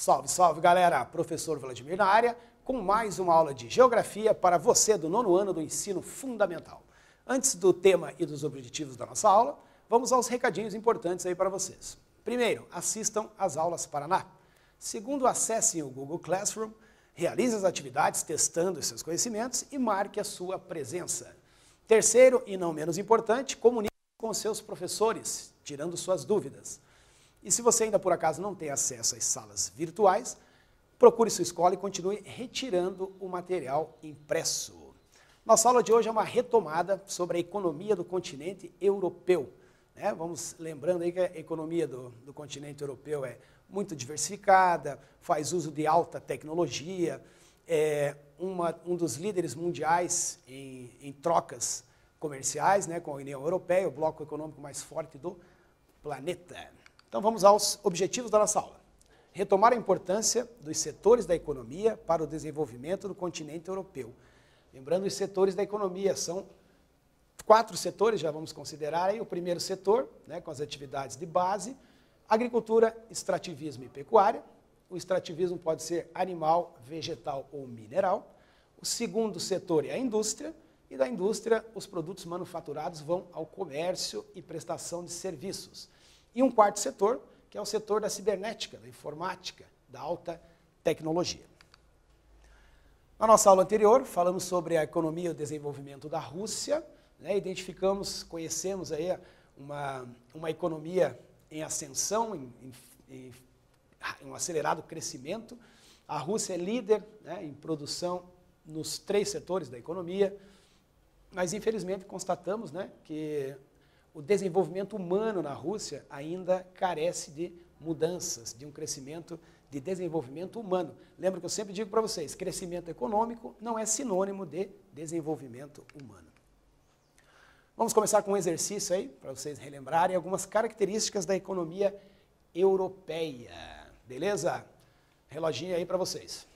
Salve, salve galera! Professor Vladimir na área, com mais uma aula de Geografia para você do nono ano do ensino fundamental. Antes do tema e dos objetivos da nossa aula, vamos aos recadinhos importantes aí para vocês. Primeiro, assistam às aulas Paraná. Segundo, acessem o Google Classroom, realize as atividades testando os seus conhecimentos e marque a sua presença. Terceiro, e não menos importante, comunique com os seus professores, tirando suas dúvidas. E se você ainda por acaso não tem acesso às salas virtuais, procure sua escola e continue retirando o material impresso. Nossa aula de hoje é uma retomada sobre a economia do continente europeu. Vamos lembrando aí que a economia do continente europeu é muito diversificada, faz uso de alta tecnologia, é um dos líderes mundiais em trocas comerciais, com a União Europeia, o bloco econômico mais forte do planeta. Então vamos aos objetivos da nossa aula. Retomar a importância dos setores da economia para o desenvolvimento do continente europeu. Lembrando, os setores da economia são 4 setores, já vamos considerar aí. O primeiro setor, com as atividades de base, agricultura, extrativismo e pecuária. O extrativismo pode ser animal, vegetal ou mineral. O segundo setor é a indústria, e da indústria os produtos manufaturados vão ao comércio e prestação de serviços. E um quarto setor, que é o setor da cibernética, da informática, da alta tecnologia. Na nossa aula anterior, falamos sobre a economia e o desenvolvimento da Rússia, conhecemos aí uma economia em ascensão, em um acelerado crescimento. A Rússia é líder em produção nos 3 setores da economia, mas infelizmente constatamos que o desenvolvimento humano na Rússia ainda carece de mudanças, de um crescimento de desenvolvimento humano. Lembra que eu sempre digo para vocês, crescimento econômico não é sinônimo de desenvolvimento humano. Vamos começar com um exercício aí, para vocês relembrarem algumas características da economia europeia. Beleza? Reloginho aí para vocês.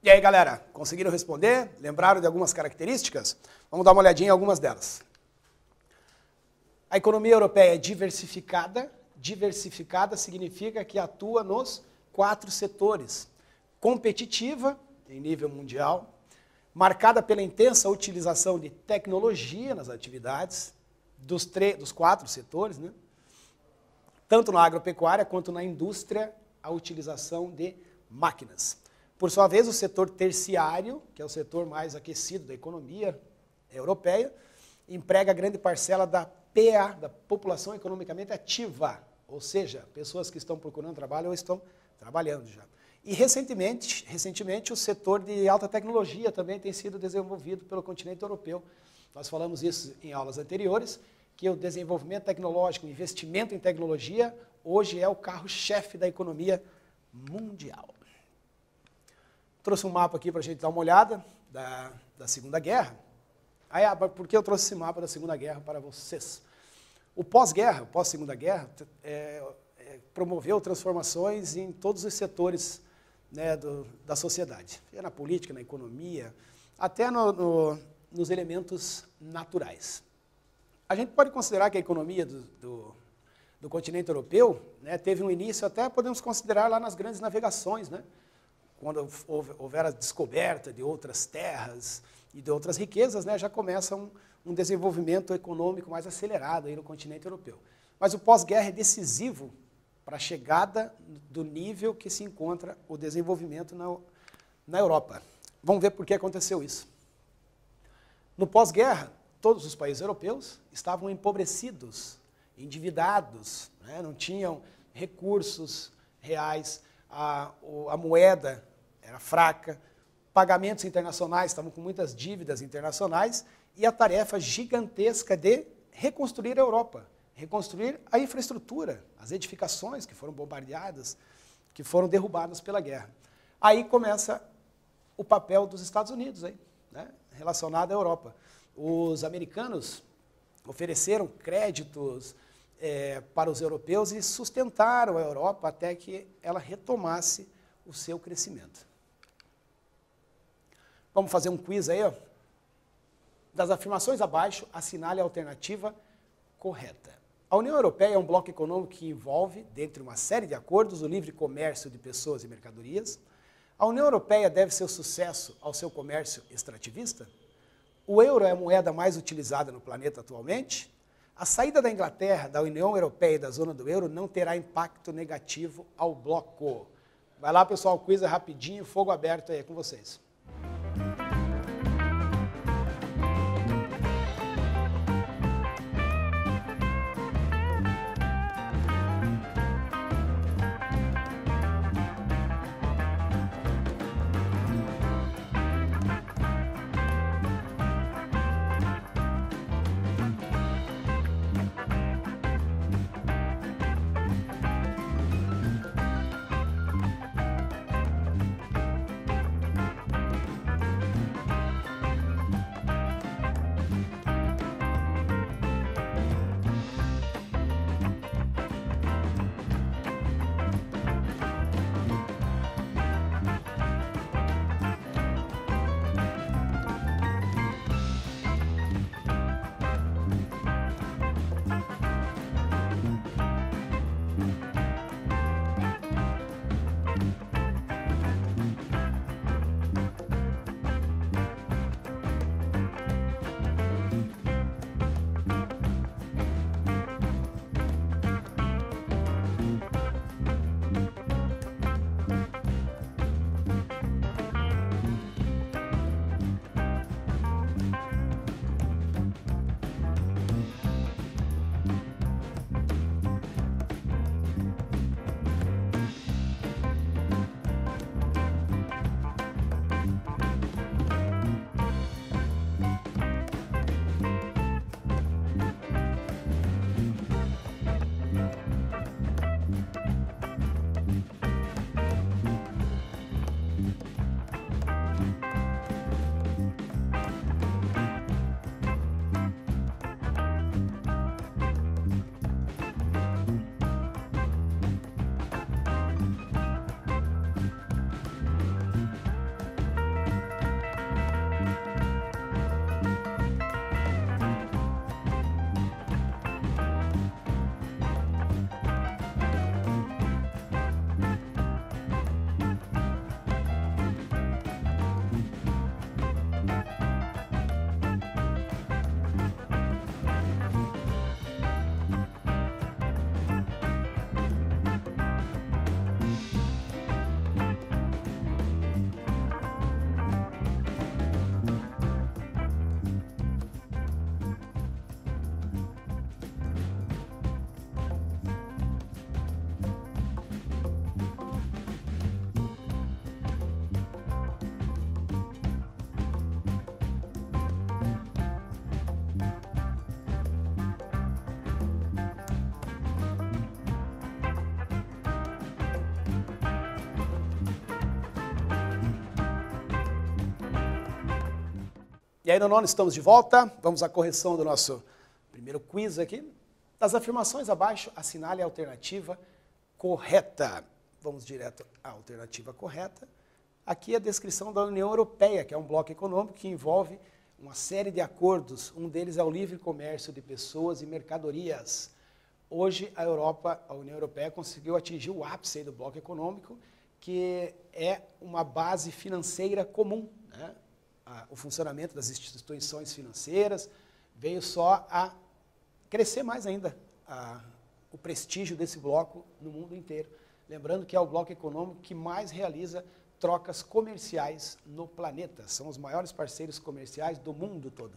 E aí, galera, conseguiram responder? Lembraram de algumas características? Vamos dar uma olhadinha em algumas delas. A economia europeia é diversificada. Diversificada significa que atua nos 4 setores. Competitiva, em nível mundial, marcada pela intensa utilização de tecnologia nas atividades dos 4 setores, né? Tanto na agropecuária quanto na indústria, a utilização de máquinas. Por sua vez, o setor terciário, que é o setor mais aquecido da economia europeia, emprega grande parcela da PA, da população economicamente ativa, ou seja, pessoas que estão procurando trabalho ou estão trabalhando já. E recentemente o setor de alta tecnologia também tem sido desenvolvido pelo continente europeu. Nós falamos isso em aulas anteriores, que o desenvolvimento tecnológico, o investimento em tecnologia, hoje é o carro-chefe da economia mundial. Trouxe um mapa aqui para a gente dar uma olhada da Segunda Guerra. Aí, por que eu trouxe esse mapa da Segunda Guerra para vocês? O pós-guerra, o pós-Segunda Guerra, promoveu transformações em todos os setores, né, da sociedade. Na política, na economia, até nos elementos naturais. A gente pode considerar que a economia do continente europeu, né, teve um início, até podemos considerar lá nas grandes navegações, né, quando houver a descoberta de outras terras e de outras riquezas, né, já começa um desenvolvimento econômico mais acelerado aí no continente europeu. Mas o pós-guerra é decisivo para a chegada do nível que se encontra o desenvolvimento na Europa. Vamos ver por que aconteceu isso. No pós-guerra, todos os países europeus estavam empobrecidos, endividados, né? Não tinham recursos reais, a moeda era fraca, pagamentos internacionais estavam com muitas dívidas internacionais e a tarefa gigantesca de reconstruir a Europa. Reconstruir a infraestrutura, as edificações que foram bombardeadas, que foram derrubadas pela guerra. Aí começa o papel dos Estados Unidos, aí, né, relacionado à Europa. Os americanos ofereceram créditos para os europeus e sustentaram a Europa até que ela retomasse o seu crescimento. Vamos fazer um quiz aí, ó. Das afirmações abaixo, assinale a alternativa correta. A União Europeia é um bloco econômico que envolve, dentre uma série de acordos, o livre comércio de pessoas e mercadorias. A União Europeia deve seu sucesso ao seu comércio extrativista? O euro é a moeda mais utilizada no planeta atualmente? A saída da Inglaterra, da União Europeia e da zona do euro não terá impacto negativo ao bloco. Vai lá, pessoal, o quiz é rapidinho, fogo aberto aí, é com vocês. E aí, no nono, estamos de volta. Vamos à correção do nosso primeiro quiz aqui. Das afirmações abaixo, assinale a alternativa correta. Vamos direto à alternativa correta. Aqui a descrição da União Europeia, que é um bloco econômico que envolve uma série de acordos. Um deles é o livre comércio de pessoas e mercadorias. Hoje, a União Europeia conseguiu atingir o ápice do bloco econômico, que é uma base financeira comum, né? O funcionamento das instituições financeiras veio só a crescer mais ainda o prestígio desse bloco no mundo inteiro. Lembrando que é o bloco econômico que mais realiza trocas comerciais no planeta. São os maiores parceiros comerciais do mundo todo.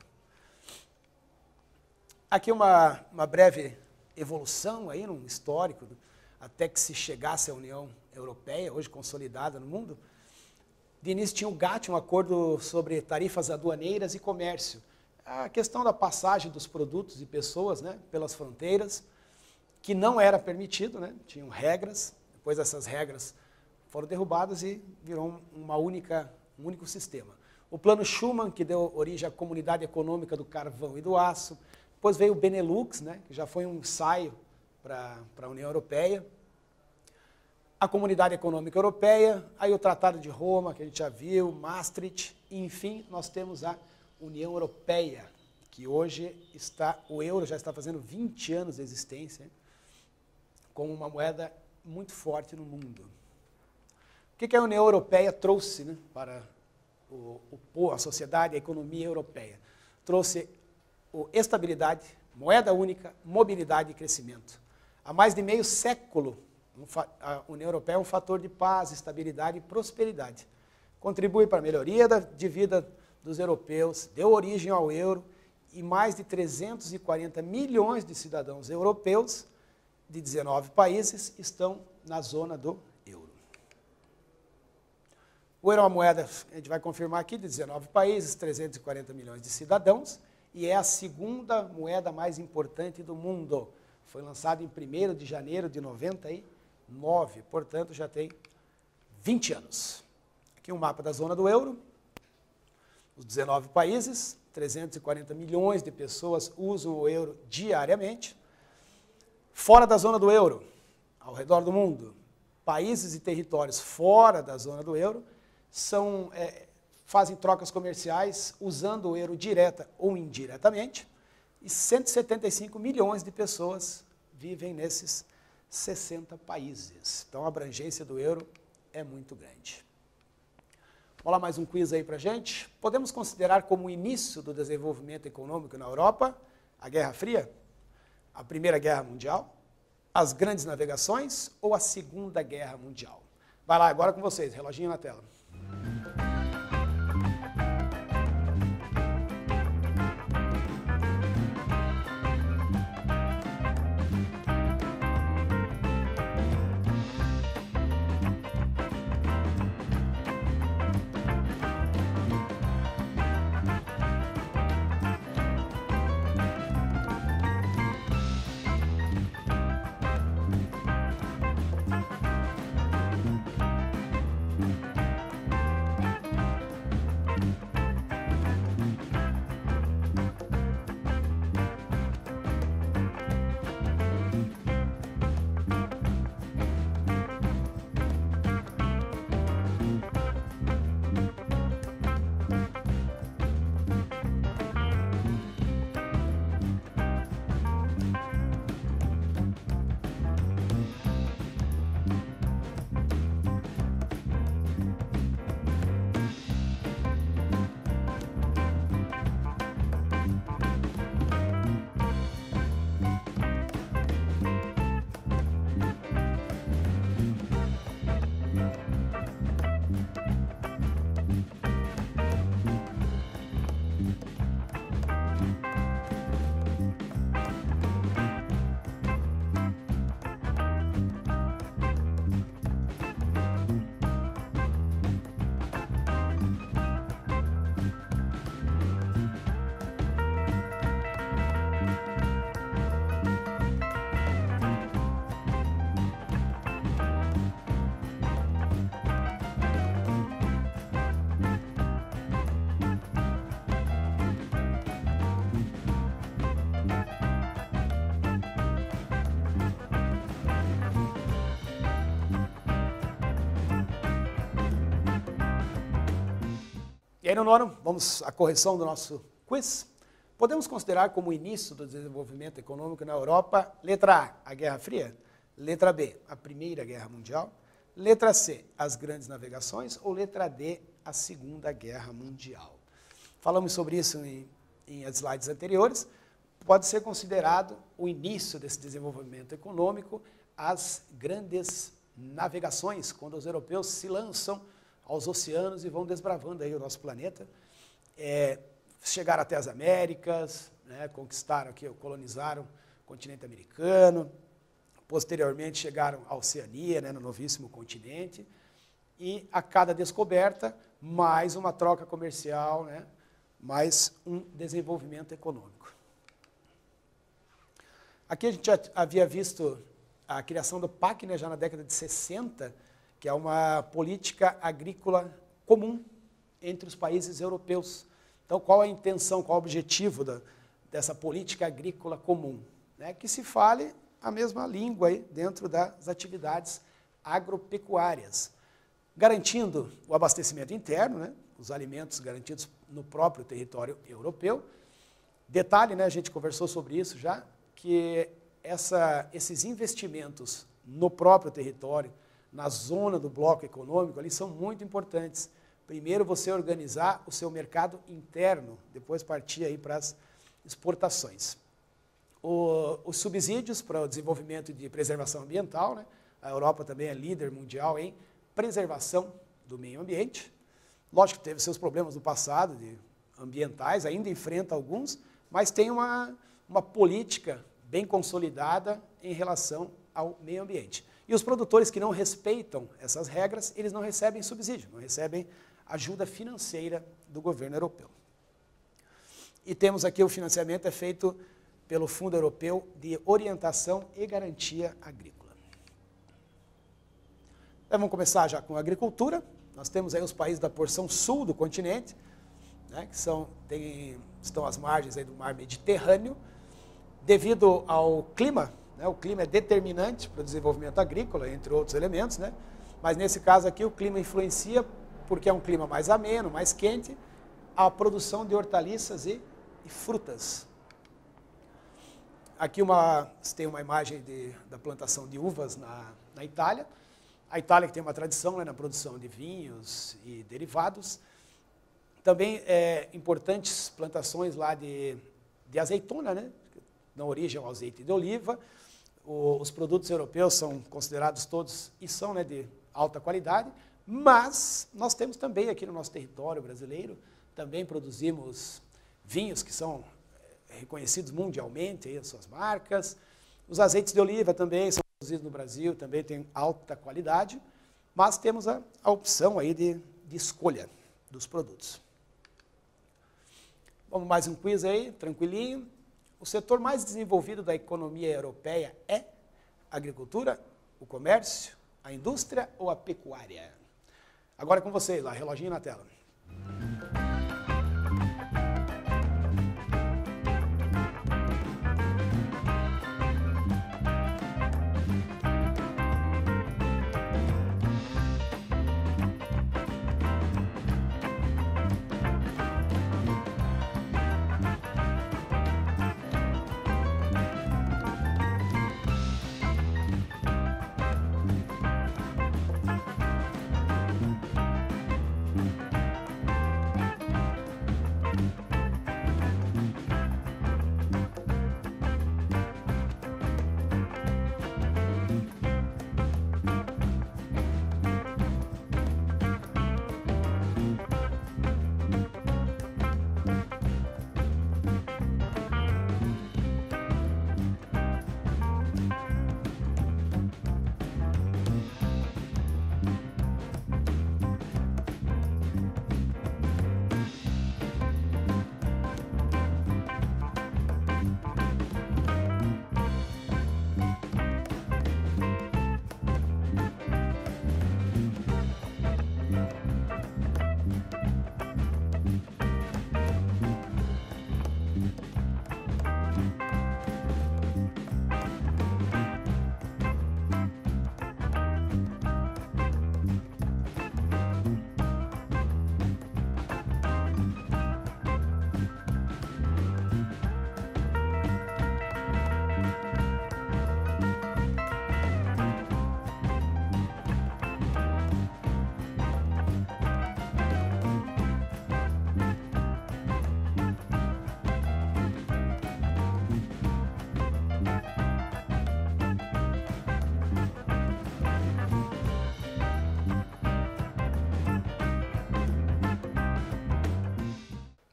Aqui uma breve evolução aí, num histórico, até que se chegasse à União Europeia, hoje consolidada no mundo. De início tinha o GATT, um acordo sobre tarifas aduaneiras e comércio. A questão da passagem dos produtos e pessoas, né, pelas fronteiras, que não era permitido, né, tinham regras. Depois essas regras foram derrubadas e virou um único sistema. O Plano Schuman, que deu origem à Comunidade Econômica do Carvão e do Aço. Depois veio o Benelux, né, que já foi um ensaio para a União Europeia. A Comunidade Econômica Europeia, aí o Tratado de Roma, que a gente já viu, Maastricht, e, enfim, nós temos a União Europeia, que hoje o euro já está fazendo 20 anos de existência, como uma moeda muito forte no mundo. O que a União Europeia trouxe, né, para a sociedade, a economia europeia? Trouxe estabilidade, moeda única, mobilidade e crescimento. Há mais de meio século, a União Europeia é um fator de paz, estabilidade e prosperidade. Contribui para a melhoria de vida dos europeus, deu origem ao euro e mais de 340 milhões de cidadãos europeus de 19 países estão na zona do euro. O euro é uma moeda, a gente vai confirmar aqui, de 19 países, 340 milhões de cidadãos, e é a segunda moeda mais importante do mundo. Foi lançado em 1º de janeiro de 99, portanto já tem 20 anos. Aqui um mapa da zona do euro, os 19 países, 340 milhões de pessoas usam o euro diariamente. Fora da zona do euro, ao redor do mundo, países e territórios fora da zona do euro fazem trocas comerciais usando o euro direta ou indiretamente, e 175 milhões de pessoas vivem nesses 60 países. Então a abrangência do euro é muito grande. Vamos lá, mais um quiz aí para a gente. Podemos considerar como o início do desenvolvimento econômico na Europa a Guerra Fria, a Primeira Guerra Mundial, as grandes navegações ou a Segunda Guerra Mundial? Vai lá, agora com vocês, reloginho na tela. aí no nono, vamos à correção do nosso quiz. Podemos considerar como início do desenvolvimento econômico na Europa, letra A, a Guerra Fria, letra B, a Primeira Guerra Mundial, letra C, as grandes navegações, ou letra D, a Segunda Guerra Mundial. Falamos sobre isso em slides anteriores. Pode ser considerado o início desse desenvolvimento econômico as grandes navegações, quando os europeus se lançam aos oceanos e vão desbravando aí o nosso planeta. Chegaram até as Américas, né, conquistaram aqui, colonizaram o continente americano, posteriormente chegaram à Oceania, né, no novíssimo continente, e a cada descoberta, mais uma troca comercial, né, mais um desenvolvimento econômico. Aqui a gente já havia visto a criação do PAC, né, já na década de 60, que é uma política agrícola comum entre os países europeus. Então, qual a intenção, qual o objetivo dessa política agrícola comum? Né? Que se fale a mesma língua aí dentro das atividades agropecuárias, garantindo o abastecimento interno, né? Os alimentos garantidos no próprio território europeu. Detalhe, né, a gente conversou sobre isso já, que esses investimentos no próprio território, na zona do bloco econômico, ali são muito importantes. Primeiro você organizar o seu mercado interno, depois partir aí para as exportações. Os subsídios para o desenvolvimento de preservação ambiental, né? A Europa também é líder mundial em preservação do meio ambiente. Lógico que teve seus problemas no passado, ambientais, ainda enfrenta alguns, mas tem uma política bem consolidada em relação ao meio ambiente. E os produtores que não respeitam essas regras, eles não recebem subsídio, não recebem ajuda financeira do governo europeu. E temos aqui o financiamento é feito pelo Fundo Europeu de Orientação e Garantia Agrícola. Então, vamos começar já com a agricultura. Nós temos aí os países da porção sul do continente, né, que estão às margens aí do mar Mediterrâneo. Devido ao clima, né, o clima é determinante para o desenvolvimento agrícola, entre outros elementos, né, mas nesse caso aqui o clima influencia, porque é um clima mais ameno, mais quente, a produção de hortaliças e frutas. Aqui você tem uma imagem da plantação de uvas na Itália. A Itália que tem uma tradição, né, na produção de vinhos e derivados. Também importantes plantações lá de azeitona, né, na origem ao azeite de oliva. Os produtos europeus são considerados todos, e são, né, de alta qualidade, mas nós temos também aqui no nosso território brasileiro, também produzimos vinhos que são reconhecidos mundialmente, aí as suas marcas. Os azeites de oliva também são produzidos no Brasil, também tem alta qualidade, mas temos a opção aí de escolha dos produtos. Vamos mais um quiz aí, tranquilinho. O setor mais desenvolvido da economia europeia é a agricultura, o comércio, a indústria ou a pecuária? Agora é com vocês, lá, reloginho na tela.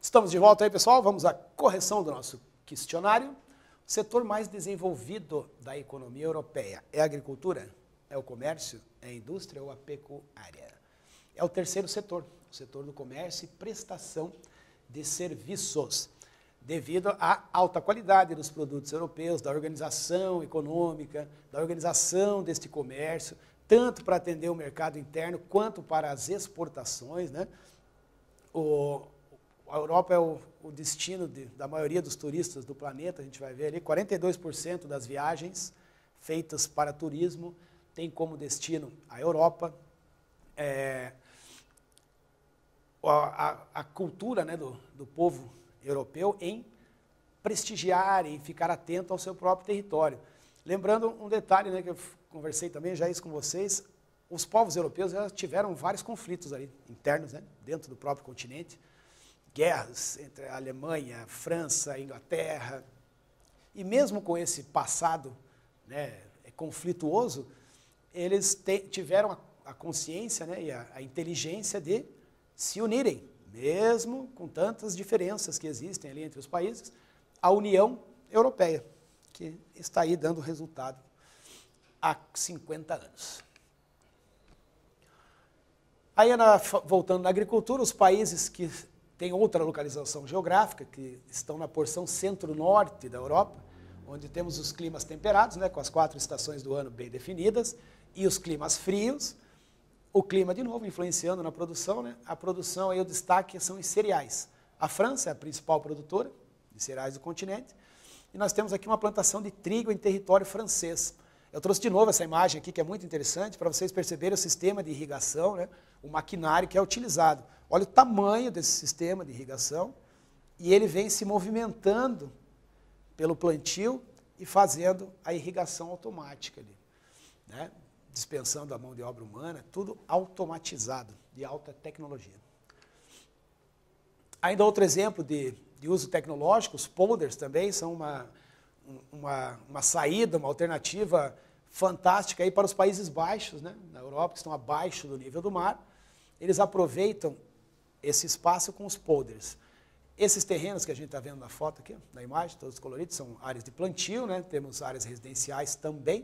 Estamos de volta aí, pessoal. Vamos à correção do nosso questionário. O setor mais desenvolvido da economia europeia é a agricultura? É o comércio? É a indústria ou a pecuária? É o terceiro setor, o setor do comércio e prestação de serviços, devido à alta qualidade dos produtos europeus, da organização econômica, da organização deste comércio, tanto para atender o mercado interno quanto para as exportações, né? A Europa é o destino da maioria dos turistas do planeta, a gente vai ver ali, 42% das viagens feitas para turismo tem como destino a Europa. A cultura, né, do povo europeu em prestigiar e ficar atento ao seu próprio território. Lembrando um detalhe, né, que eu conversei também já isso com vocês, os povos europeus já tiveram vários conflitos ali, internos, né, dentro do próprio continente, guerras entre a Alemanha, a França, a Inglaterra, e mesmo com esse passado, né, conflituoso, eles tiveram a consciência, né, e a inteligência de se unirem, mesmo com tantas diferenças que existem ali entre os países, a União Europeia, que está aí dando resultado há 50 anos. Aí, voltando na agricultura, os países que têm outra localização geográfica, que estão na porção centro-norte da Europa, onde temos os climas temperados, né, com as 4 estações do ano bem definidas, e os climas frios, o clima, de novo, influenciando na produção, né? A produção, aí o destaque são os cereais. A França é a principal produtora de cereais do continente, e nós temos aqui uma plantação de trigo em território francês. Eu trouxe de novo essa imagem aqui, que é muito interessante, para vocês perceberem o sistema de irrigação, né? O maquinário que é utilizado. Olha o tamanho desse sistema de irrigação, e ele vem se movimentando pelo plantio e fazendo a irrigação automática ali, né? Dispensando a mão de obra humana, tudo automatizado, de alta tecnologia. Ainda outro exemplo de uso tecnológico, os polders também são uma saída, uma alternativa fantástica aí para os Países Baixos, né, na Europa, que estão abaixo do nível do mar. Eles aproveitam esse espaço com os polders. Esses terrenos que a gente está vendo na foto aqui, na imagem, todos coloridos, são áreas de plantio, né, temos áreas residenciais também.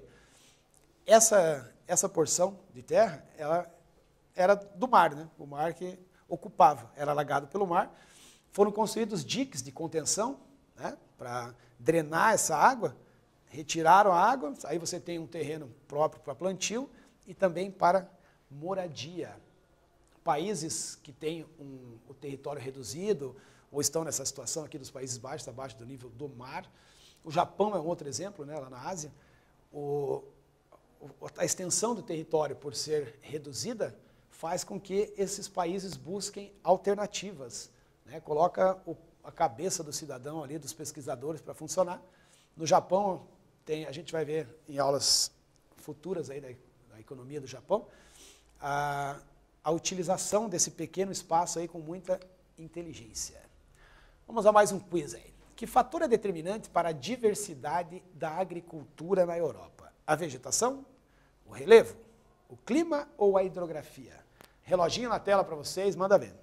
Essa porção de terra, ela era do mar, né? O mar que ocupava, era alagado pelo mar. Foram construídos diques de contenção, né, para drenar essa água, retiraram a água, aí você tem um terreno próprio para plantio e também para moradia. Países que têm o território reduzido, ou estão nessa situação aqui dos Países Baixos, abaixo do nível do mar. O Japão é um outro exemplo, né, lá na Ásia. A extensão do território, por ser reduzida, faz com que esses países busquem alternativas, né? Coloca a cabeça do cidadão ali, dos pesquisadores, para funcionar. No Japão, a gente vai ver em aulas futuras aí da economia do Japão, a utilização desse pequeno espaço aí com muita inteligência. Vamos a mais um quiz aí. Que fator é determinante para a diversidade da agricultura na Europa? A vegetação, o relevo, o clima ou a hidrografia? Reloginho na tela para vocês, manda ver.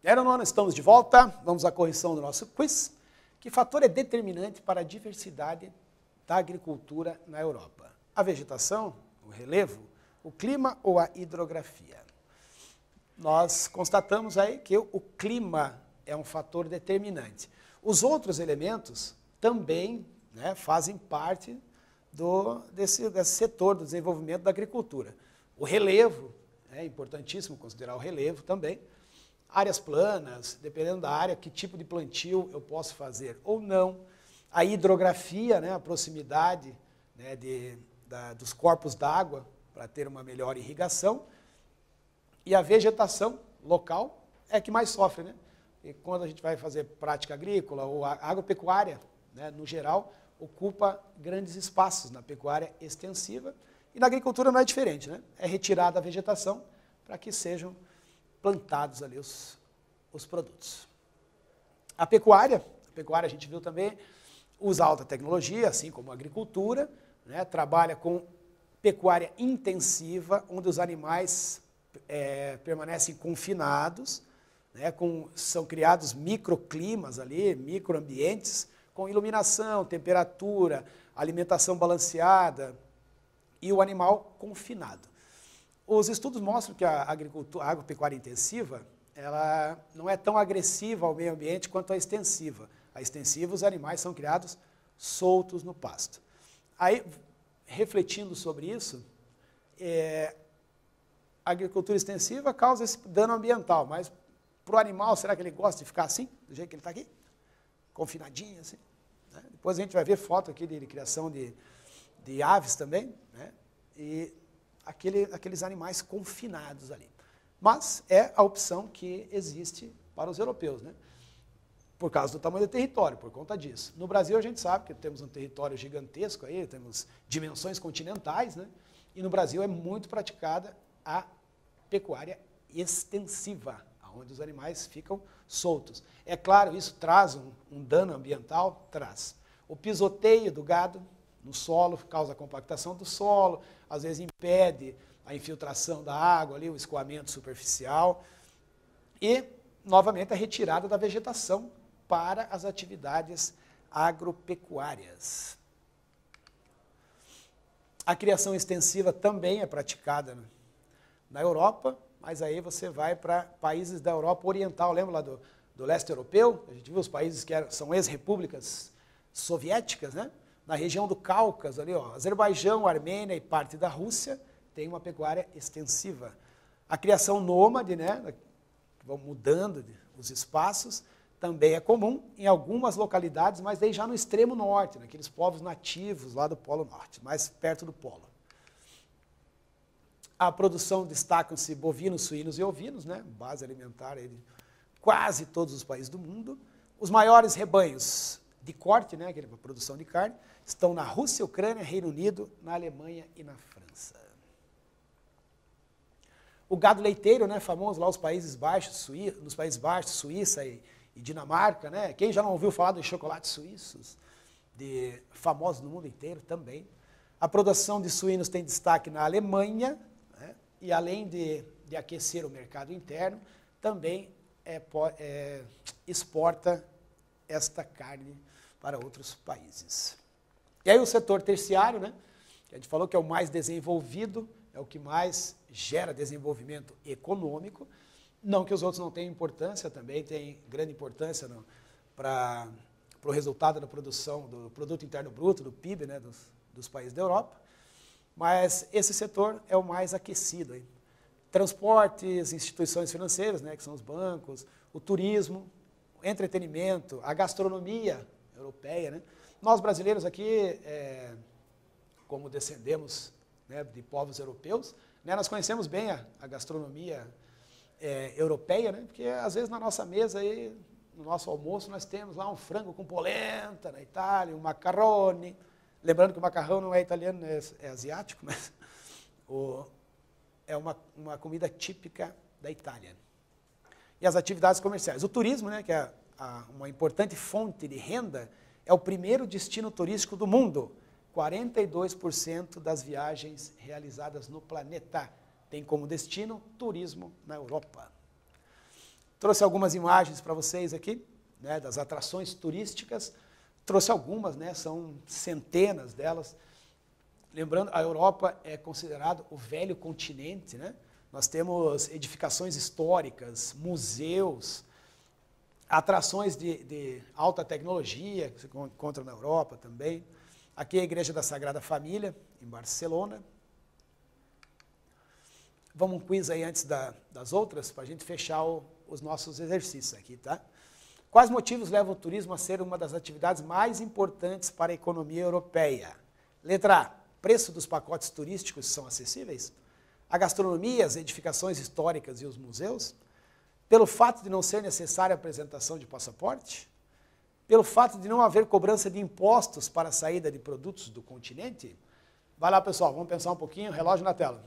Era nono, estamos de volta. Vamos à correção do nosso quiz. Que fator é determinante para a diversidade da agricultura na Europa? A vegetação, o relevo, o clima ou a hidrografia? Nós constatamos aí que o clima é um fator determinante. Os outros elementos também, né, fazem parte desse setor do desenvolvimento da agricultura. O relevo, é importantíssimo considerar o relevo também. Áreas planas, dependendo da área, que tipo de plantio eu posso fazer ou não. A hidrografia, né, a proximidade, né, dos corpos d'água para ter uma melhor irrigação. E a vegetação local é que mais sofre, né? E quando a gente vai fazer prática agrícola ou agropecuária, né, no geral, ocupa grandes espaços na pecuária extensiva. E na agricultura não é diferente, né? É retirada a vegetação para que sejam plantados ali os produtos. A pecuária a gente viu também, usa alta tecnologia, assim como a agricultura, né? Trabalha com pecuária intensiva, onde os animais permanecem confinados, né? São criados microclimas ali, microambientes, com iluminação, temperatura, alimentação balanceada e o animal confinado. Os estudos mostram que a agropecuária intensiva, ela não é tão agressiva ao meio ambiente quanto a extensiva. A extensiva, os animais são criados soltos no pasto. Aí, refletindo sobre isso, a agricultura extensiva causa esse dano ambiental, mas para o animal, será que ele gosta de ficar assim, do jeito que ele está aqui? Confinadinho, assim? Né? Depois a gente vai ver foto aqui de criação de aves também, né? E aqueles animais confinados ali. Mas é a opção que existe para os europeus, né? Por causa do tamanho do território, por conta disso. No Brasil a gente sabe que temos um território gigantesco aí, temos dimensões continentais, né? E no Brasil é muito praticada a pecuária extensiva, onde os animais ficam soltos. É claro, isso traz um dano ambiental? Traz. O pisoteio do gado no solo causa compactação do solo, às vezes impede a infiltração da água, ali, o escoamento superficial. E, novamente, a retirada da vegetação para as atividades agropecuárias. A criação extensiva também é praticada na Europa, mas aí você vai para países da Europa Oriental, lembra lá do leste europeu? A gente viu os países que são ex-repúblicas soviéticas, né? Na região do Cáucaso, ali, ó, Azerbaijão, Armênia e parte da Rússia, tem uma pecuária extensiva. A criação nômade, né, que vão mudando os espaços, também é comum em algumas localidades, mas daí já no extremo norte, naqueles povos nativos lá do Polo Norte, mais perto do polo. A produção destacam-se bovinos, suínos e ovinos, né, base alimentar de quase todos os países do mundo. Os maiores rebanhos de corte, né, aquela produção de carne, estão na Rússia, Ucrânia, Reino Unido, na Alemanha e na França. O gado leiteiro, né, famoso lá nos Países Baixos, Suíça e Dinamarca, né? Quem já não ouviu falar dos chocolates suíços, famosos no mundo inteiro também. A produção de suínos tem destaque na Alemanha, né? E além de aquecer o mercado interno, também exporta esta carne para outros países. E aí o setor terciário, né, que a gente falou que é o mais desenvolvido, é o que mais gera desenvolvimento econômico, não que os outros não tenham importância, também tem grande importância para o resultado da produção do Produto Interno Bruto, do PIB, né, dos países da Europa, mas esse setor é o mais aquecido. Hein? Transportes, instituições financeiras, né, que são os bancos, o turismo, o entretenimento, a gastronomia europeia, né? Nós brasileiros aqui, como descendemos, né, de povos europeus, né, nós conhecemos bem a gastronomia europeia, né, porque às vezes na nossa mesa, aí, no nosso almoço, nós temos lá um frango com polenta na Itália, um macarrone. Lembrando que o macarrão não é italiano, é asiático, mas é uma comida típica da Itália. E as atividades comerciais. O turismo, né, que é uma importante fonte de renda, é o primeiro destino turístico do mundo. 42% das viagens realizadas no planeta tem como destino turismo na Europa. Trouxe algumas imagens para vocês aqui, né, das atrações turísticas. Trouxe algumas, né, são centenas delas. Lembrando, a Europa é considerado o velho continente, né? Nós temos edificações históricas, museus, atrações de alta tecnologia, que você encontra na Europa também. Aqui é a Igreja da Sagrada Família, em Barcelona. Vamos um quiz aí antes das outras, para a gente fechar os nossos exercícios aqui, tá? Quais motivos levam o turismo a ser uma das atividades mais importantes para a economia europeia? Letra A, preço dos pacotes turísticos são acessíveis? A gastronomia, as edificações históricas e os museus? Pelo fato de não ser necessária a apresentação de passaporte? Pelo fato de não haver cobrança de impostos para a saída de produtos do continente? Vai lá, pessoal, vamos pensar um pouquinho, relógio na tela.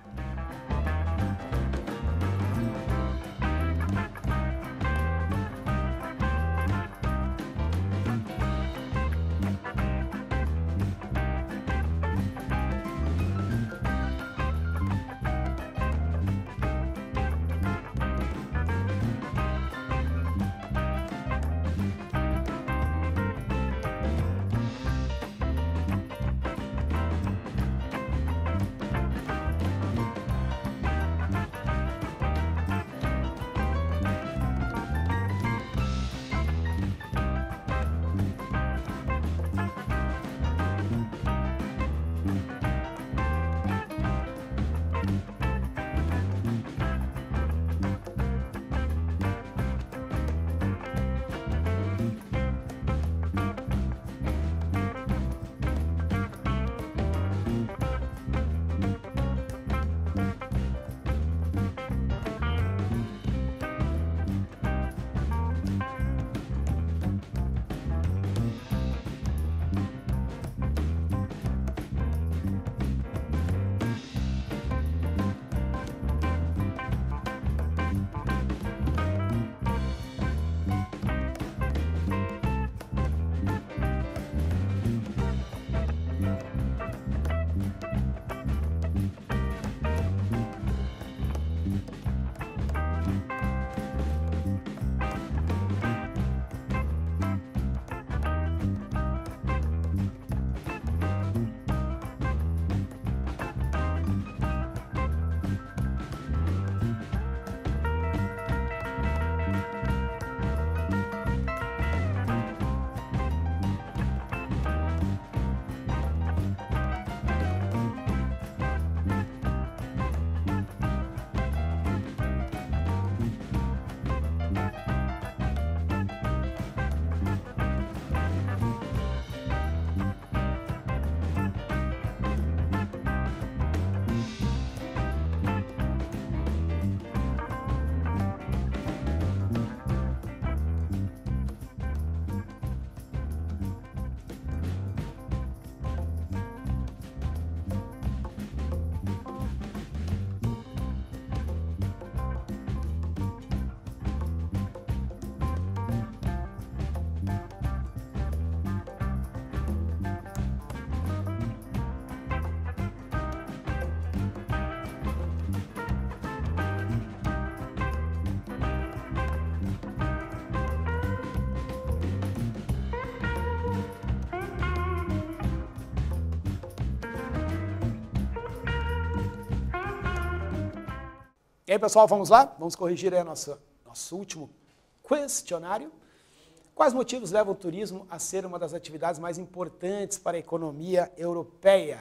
E aí, pessoal, vamos lá? Vamos corrigir aí nosso último questionário. Quais motivos levam o turismo a ser uma das atividades mais importantes para a economia europeia?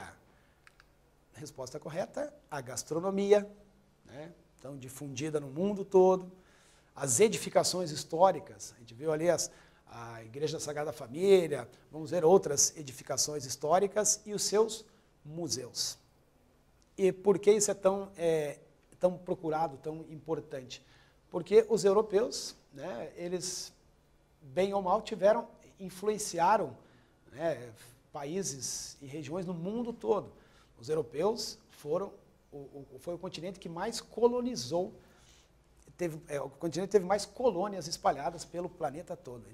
Resposta correta, a gastronomia, né? Então, difundida no mundo todo. As edificações históricas, a gente viu ali a Igreja da Sagrada Família, vamos ver outras edificações históricas e os seus museus. E por que isso é tão procurado, tão importante? Porque os europeus, né, eles, bem ou mal, influenciaram, né, países e regiões no mundo todo. Os europeus foi o continente que mais colonizou, o continente teve mais colônias espalhadas pelo planeta todo.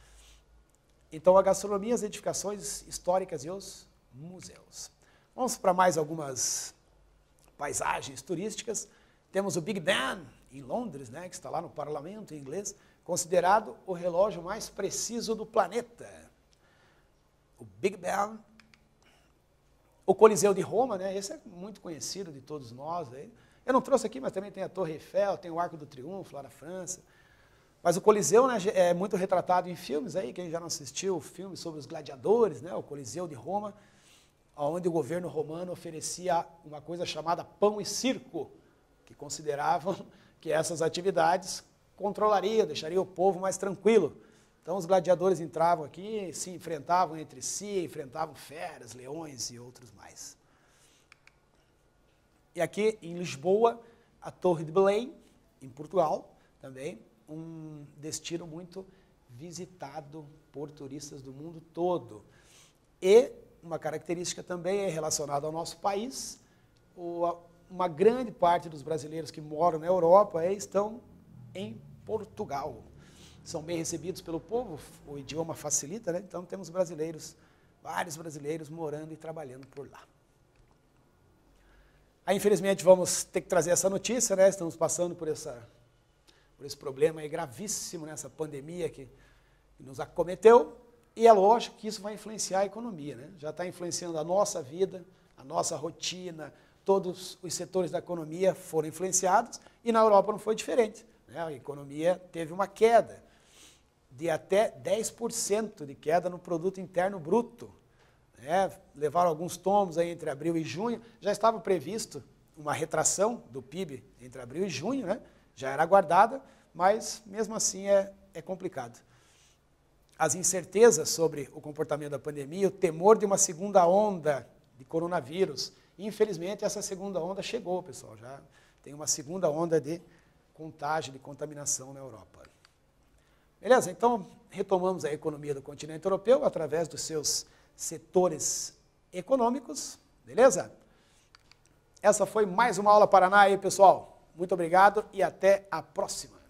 Então, a gastronomia, as edificações históricas e os museus. Vamos para mais algumas paisagens turísticas. Temos o Big Ben, em Londres, né, que está lá no parlamento em inglês, considerado o relógio mais preciso do planeta. O Big Ben. O Coliseu de Roma, né, esse é muito conhecido de todos nós. Aí. Eu não trouxe aqui, mas também tem a Torre Eiffel, tem o Arco do Triunfo lá na França. Mas o Coliseu, né, é muito retratado em filmes, aí, quem já não assistiu filmes sobre os gladiadores, né, o Coliseu de Roma, onde o governo romano oferecia uma coisa chamada pão e circo, que consideravam que essas atividades controlariam, deixariam o povo mais tranquilo. Então os gladiadores entravam aqui, se enfrentavam entre si, enfrentavam feras, leões e outros mais. E aqui em Lisboa, a Torre de Belém, em Portugal, também um destino muito visitado por turistas do mundo todo. E uma característica também é relacionada ao nosso país, uma grande parte dos brasileiros que moram na Europa estão em Portugal. São bem recebidos pelo povo, o idioma facilita, né? Então temos brasileiros, vários brasileiros morando e trabalhando por lá. Aí, infelizmente, vamos ter que trazer essa notícia, né? Estamos passando por esse problema aí gravíssimo, nessa pandemia que nos acometeu, e é lógico que isso vai influenciar a economia, né? Já está influenciando a nossa vida, a nossa rotina, todos os setores da economia foram influenciados, e na Europa não foi diferente. Né? A economia teve uma queda de até 10% de queda no produto interno bruto. Né? Levaram alguns tombos aí entre abril e junho, já estava previsto uma retração do PIB entre abril e junho, né? Já era aguardada, mas mesmo assim é complicado. As incertezas sobre o comportamento da pandemia, o temor de uma segunda onda de coronavírus. Infelizmente, essa segunda onda chegou, pessoal. Já tem uma segunda onda de contágio, de contaminação na Europa. Beleza? Então, retomamos a economia do continente europeu através dos seus setores econômicos. Beleza? Essa foi mais uma aula Paraná aí, pessoal. Muito obrigado e até a próxima.